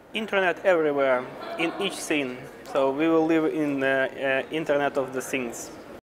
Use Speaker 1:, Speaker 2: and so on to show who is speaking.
Speaker 1: Internet everywhere, in each scene. So we will live in the Internet of the Things.